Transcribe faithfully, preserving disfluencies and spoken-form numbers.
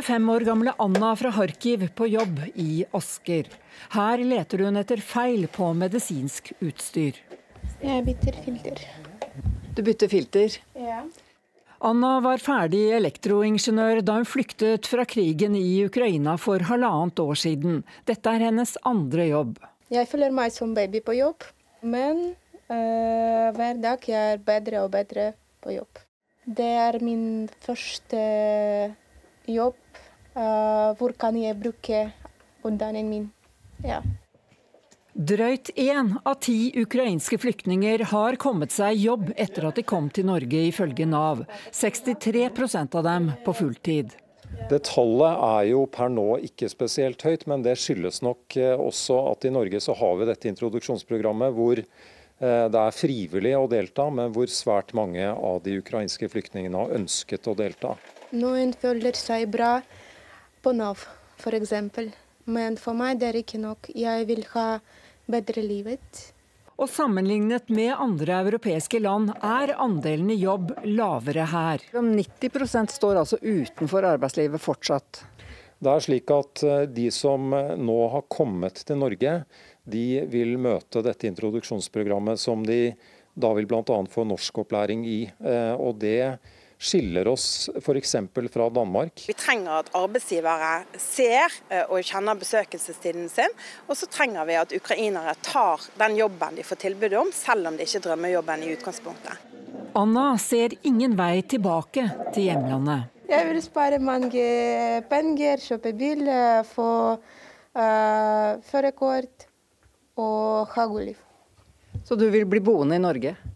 tjuefem år gamle Anna fra Kharkiv på jobb i Asker. Her leter hun etter feil på medisinsk utstyr. Jeg bytter filter. Du bytter filter? Ja. Anna var ferdig elektroingeniør da hun flyktet fra krigen i Ukraina for halvannet år siden. Dette er hennes andre jobb. Jeg føler meg som baby på jobb, men uh, hver dag jeg er bedre og bedre på jobb. Det er min første jobb. Uh, hvor kan jeg bruke utdanningen min? Ja. Drøyt én av ti ukrainske flyktninger har kommet seg i jobb etter at de kom til Norge, ifølge Nav. sekstitre prosent av dem på fulltid. Det tallet er jo per nå ikke spesielt høyt, men det skyldes nok også at i Norge så har vi dette introduksjonsprogrammet hvor det er frivillig å delta, men hvor svært mange av de ukrainske flyktningene har ønsket å delta. Noen føler seg bra på Nav, for eksempel. Men for meg det er ikke nok. Jeg vil ha bedre livet. Og sammenlignet med andre europeiske land er andelen i jobb lavere her. nitti prosent står altså utenfor arbeidslivet fortsatt. Det er slik at de som nå har kommet til Norge, de vil møte dette introduksjonsprogrammet som de da vil blant annet få norskopplæring i. Og det skiller oss f.eks. fra Danmark. Vi trenger at arbeidsgivere ser og kjenner besøkelsestiden sin, og så trenger vi at ukrainere tar den jobben de får tilbud om, selv om det ikke drømmer jobben i utgangspunktet. Anna ser ingen vei tilbake til hjemlandet. Jeg vil spare mange penger, kjøpe bil, få uh, førerkort og ha god liv. Så du vil bli boende i Norge?